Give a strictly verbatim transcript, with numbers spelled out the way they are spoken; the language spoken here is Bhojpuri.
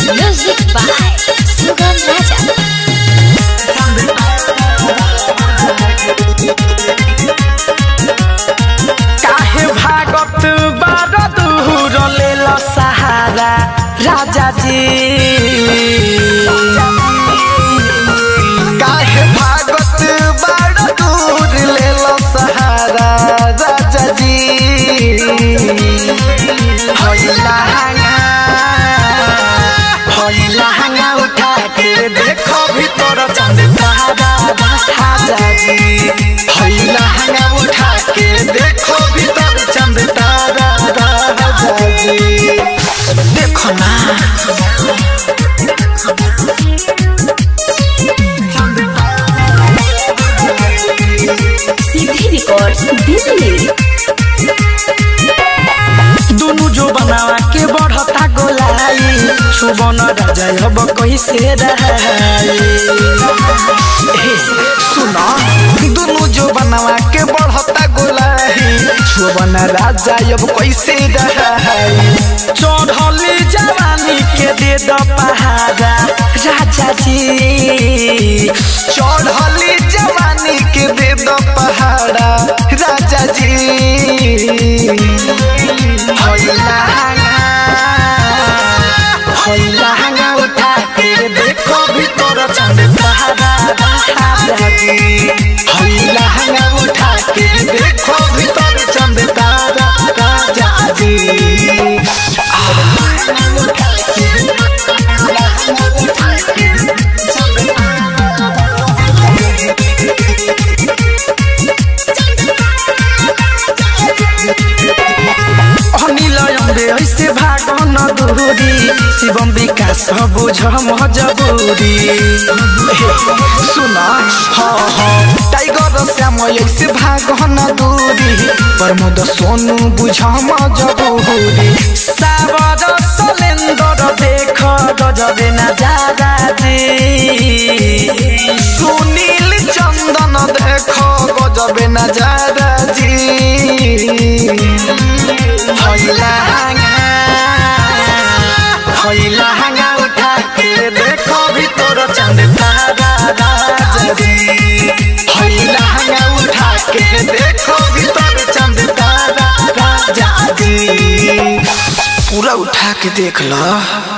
Music by Sugam Raja. काहे भागत बार दूर लेला सहारा राजा जी। काहे भागत बार दूर लेला सहारा राजा जी। होइला हंगा होइला हंगा उठा के देखो भीतर चंद तारा राजा जी। होइला हंगा उठा के देखो भीतर चंद तारा राजा जी। देखो ना सीधी रिकॉर्ड्स दिल्ली। दोनों जो बनावा के बढ़ता गोलाई सुबन राजा अब कैसे रहाई। सुना दोनों जो बनावा के बढ़ता गोलाई सुबन राजा अब कैसे रहाई। चढ़ली जवानी के दे द पहाड़ा राजा जी। चढ़ली जवानी के दे द पहाड़ा राजा जी। होइला हंगा होइला हंगा उठा के देखो भीतर चंद तारा राजा जी। होइला हंगा उठा के देखो भीतर चंद तारा राजा जी। ऐसे भागन दूरी शिवम विकास बुझ मजबूरी। सुना हाँ हाँ टाइगर श्याम ऐसे भागन दूरी प्रमोद सोनू बुझ मजबूरी। सावर सलेंदर देख गजबे नजारा जी। सुनील चंदन देख गजबे नजारा जी। होइला हंगा होइला हंगा उठा के देखो भीतर चंद तारा राजा जी। होइला हंगा उठा के देखो भीतर चंद तारा राजा जी। पूरा उठा के देख लो।